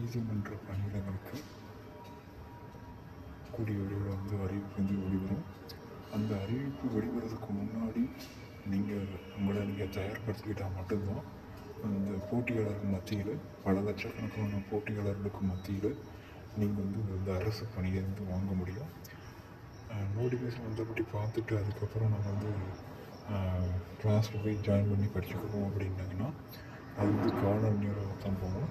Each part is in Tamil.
நீதிமன்ற பணியிடங்களுக்கு கூடிய விரைவில் வந்து அறிவிப்பு வந்து வெளிவரும். அந்த அறிவிப்பு வெளிவரதுக்கு முன்னாடி உங்களை தயார்படுத்திக்கிட்டால் மட்டும்தான் அந்த போட்டியாளர்கள் மத்தியில், பல லட்சக்கணக்கான போட்டியாளர்களுக்கு மத்தியில் நீங்கள் வந்து இந்த அரசு பணியை வந்து வாங்க முடியும். நோட்டிஃபிகேஷன் வந்தபடி பார்த்துட்டு அதுக்கப்புறம் நம்ம வந்து கிளாஸில் போய் ஜாயின் பண்ணி படிச்சுக்கிறோம் அப்படின்னாங்கன்னா அது வந்து கால நேரம் தான் போகும்.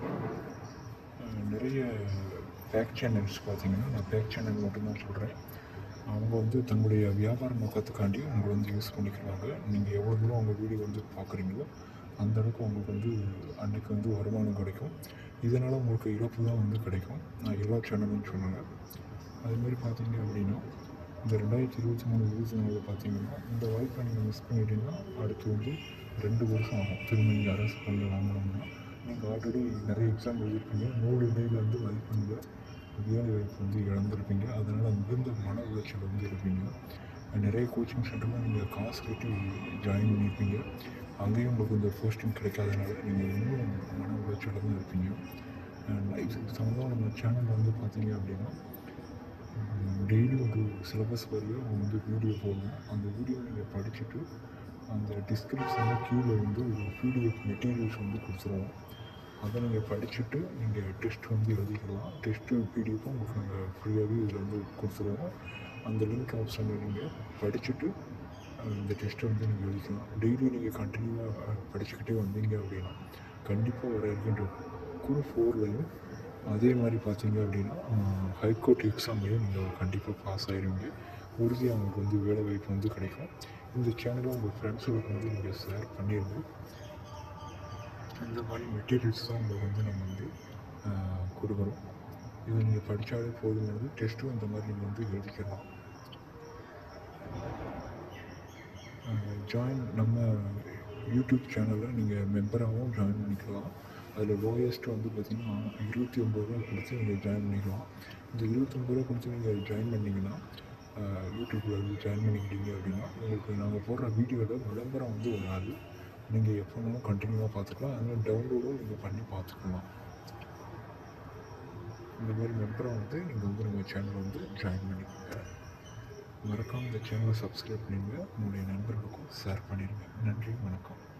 நிறைய பேக் சேனல்ஸ் பார்த்தீங்கன்னா, நான் பேக் சேனல் மட்டும்தான் சொல்கிறேன். அவங்க வந்து தன்னுடைய வியாபார நோக்கத்துக்காண்டி அவங்க வந்து யூஸ் பண்ணிக்கிறாங்க. நீங்கள் எவ்வளோ தூரம் அவங்க வீடியோ வந்து பார்க்குறீங்களோ அந்த அளவுக்கு உங்களுக்கு வந்து அன்றைக்கி வந்து வருமானம் கிடைக்கும். இதனால் உங்களுக்கு இழப்பு தான் வந்து கிடைக்கும். நான் எல்லா சேனலும் சொன்னேன். அதுமாரி பார்த்தீங்க அப்படின்னா இந்த 2023-24 பார்த்தீங்கன்னா இந்த வாய்ப்பை நீங்கள் மிஸ் பண்ணிட்டீங்கன்னா அடுத்து வந்து 2 வருஷம் ஆகும். திரும்ப நீங்கள் அரசு பணியை வாங்கணும்னா நீங்கள் ஆல்ரெடி நிறைய எக்ஸாம் எழுதியிருப்பீங்க. 100 இடையில் வந்து மதிப்பெண்ணில் வேலை வாய்ப்பு வந்து இழந்திருப்பீங்க. அதனால் மிகுந்த மன உளைச்சல் வந்து இருப்பீங்க. நிறைய கோச்சிங் சென்டரில் நீங்கள் காசு கட்டி ஜாயின் பண்ணியிருப்பீங்க. அங்கேயும் உங்களுக்கு இந்த போஸ்டிங் கிடைக்காதனால நீங்கள் இன்னும் மன உளைச்சலில் தான் இருப்பீங்க. இது சம்மந்தமாக நம்ம சேனலில் வந்து பார்த்தீங்க அப்படின்னா டெய்லி ஒரு சிலபஸ் வரையும் அவங்க வந்து வீடியோ போடணும். அந்த வீடியோ நீங்கள் படிச்சுட்டு அந்த டிஸ்கிரிப்ஷனில் கீழே வந்து ஒரு பிடிஎஃப் மெட்டீரியல்ஸ் வந்து கொடுத்துருவோம். அதை நீங்கள் படிச்சுட்டு நீங்கள் டெஸ்ட் வந்து எழுதிக்கலாம். டெஸ்ட்டு பிடிஎஃப்பும் உங்களுக்கு நாங்கள் ஃப்ரீயாகவே இதில் வந்து கொடுத்துருவோம். அந்த லிங்க் ஆப்ஷனில் நீங்கள் படிச்சுட்டு இந்த டெஸ்ட்டை வந்து நீங்கள் எழுதிக்கலாம். டெய்லி நீங்கள் கண்டினியூவாக படிச்சுக்கிட்டே வந்தீங்க அப்படின்னா கண்டிப்பாக வர இருக்கின்ற குரூப் 4லையும் அதே மாதிரி பார்த்தீங்க அப்படின்னா ஹைகோர்ட் எக்ஸாம்லேயும் நீங்கள் கண்டிப்பாக பாஸ் ஆகிடுவீங்க. உறுதியாக அவங்களுக்கு வந்து வேலை வாய்ப்பு வந்து கிடைக்கும். இந்த சேனலை உங்கள் ஃப்ரெண்ட்ஸுகளுக்கு வந்து நீங்கள் ஷேர் பண்ணிடுங்க. இந்த மாதிரி மெட்டீரியல்ஸ் தான் உங்களுக்கு வந்து நம்ம வந்து கொடுக்குறோம். இதை நீங்கள் படித்தாலே போதுமானது. டெஸ்ட்டும் இந்த மாதிரி நீங்கள் வந்து எழுதிக்கலாம். நம்ம யூடியூப் சேனலில் நீங்கள் மெம்பராகவும் ஜாயின் பண்ணிக்கலாம். அதில் லோயஸ்ட்டு வந்து பார்த்திங்கன்னா 29 ரூபா கொடுத்து நீங்கள் ஜாயின் பண்ணிக்கலாம். இந்த 29 ரூபா கொடுத்து நீங்கள் ஜாயின் பண்ணிங்கன்னா யூடியூப்பில் வந்து ஜாயின் பண்ணிக்கிட்டீங்க அப்படின்னா உங்களுக்கு நாங்கள் போடுற வீடியோவில் விளம்பரம் வந்து வராது. நீங்கள் எப்போ வேணாலும் கண்டினியூவாக பார்த்துக்கலாம். அதனால் டவுன்லோடும் நீங்கள் பண்ணி பார்த்துக்கலாம். இந்த மாதிரி மெம்பரை வந்து நீங்கள் வந்து நம்ம சேனலை வந்து ஜாயின் பண்ணிக்கோங்க. மறக்காமல் இந்த சேனலை சப்ஸ்கிரைப் பண்ணிடுங்க. உங்களுடைய நண்பர்களுக்கும் ஷேர் பண்ணிடுங்க. நன்றி, வணக்கம்.